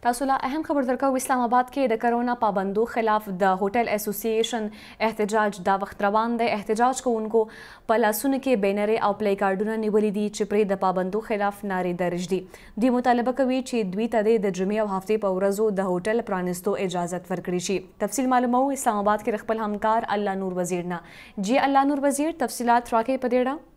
تاسو لا اهم خبر درکو اسلام آباد کې د کورونا پابندو خلاف د هوټل ایسوسی ایشن احتجاج دا وخت روان دی. احتجاج کوونکو په لاسونو کې بینرې او پلی کارډونه نیولي دي چې پرې د پابندو خلاف نارې درج دي. دوی مطالبه کوي چې دوی ته د جمعې او هفتې په ورځو د هوټل پرانستو اجازت ورکړي شي. تفصیل معلومو اسلام آباد کې خپل همکار الله نور وزیر نه. جی الله نور وزیر تفصیلات راکې په دیړه.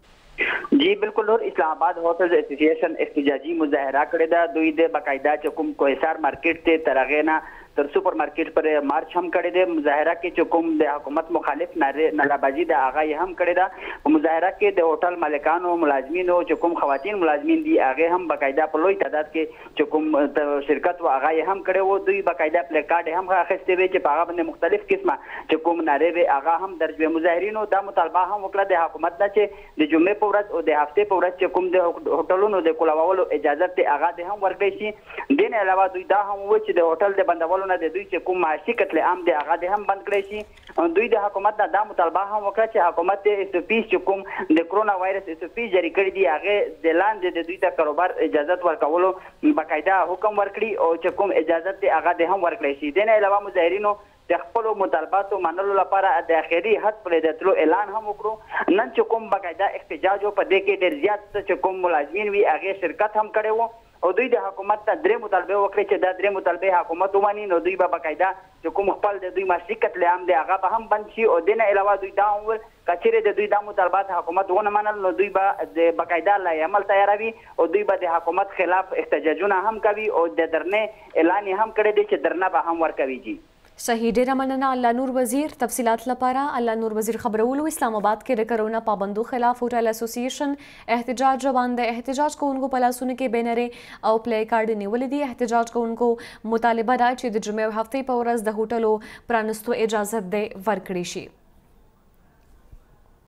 جی بالکل نور اسلام آباد ہوٹل ایسوسی ایشن احتجاجی مظاهره کړې ده. دوی د باقاعده چې کوم کوهسار مارکیټ ته تر هغې نه تر سپر مارکیټ پر مارچ هم کړی دی. مظاهره کې چې کوم د حکومت مخالف نارهبازي د هغه یې هم کړې ده. په مظاهره کې د هوټل مالکانو ملازمینو چې کوم خواتین ملازمین دي هغې هم باقاعده په لوی تعداد کې چې کوم شرکت و هغه یې هم کړی و. دوی باقاعده پلی کارډ هم اخیستې وې چې په هغه باندې مختلف قسمه چې کوم نارې وې هغه هم درج وې. مظاهرینو دا مطالبه هم وکړه د حکومت نه چې د جمعې په ورځ او د هفتې په ورځ چې کوم د هوټلونو د کولولو اجازت دی هغه د هم ورکړی شي. دې نه علاوه دوی دا هم وویل چې د هوټل د بندولو نه د دوی چې کوم معاشي قتل عام دی هغه د هم بند کړی شي. دوی د حکومت نه دا مطالبه هم وکړه چې حکومت د ایسوسی چې کوم د کرونا وایرس ایسوسی جاری کړی دی هغه د لاندې د دوی ته کاروبار اجازت ورکولو باقاعده حکم ورکړي او چې کوم اجازت دی هغه د هم ورکړی شي. دې نه علاوه مظاهرینو د خپل مطالباتو منلو لپاره د اخري حد پرې د تلو اعلان هم وکړو. نن چې کوم باقاعده احتجاج په دې کې ډېر زیات چې کوم ملازمین وي هغې شرکت هم کړی و او دوی د حکومت ته درې مطالبې وکړې چې دا درې مطالبې حکومت ومني نو دوی به باقاعده چې کوم خپل د دوی مشرق قتل عام دی هغه به هم بند شي. او دې نه علاوه دوی دا هم وویل که چیرې د دوی دا مطالبات حکومت ونه منل نو دوی به د باقاعده لایحه عمل تیاروي او دوی به د حکومت خلاف احتجاجونه هم کوي او د درنې اعلان یې هم کړی دی چې درنه به هم ورکوي. جی صحیح ډیره مننه الله نور وزیر تفصیلات لپاره. الله نور وزیر خبرولو اسلام آباد کې د کرونا پابندو خلاف هوټل ایسوسی ایشن احتجاج روان دی. احتجاج کوونکو په لاسونو کې بینرې او پلی کارډ نیولي دي. احتجاج کوونکو مطالبه ده چې د جمعې او هفتې په ورځ د هوټلو پرانستو اجازت دی ورکړي شي.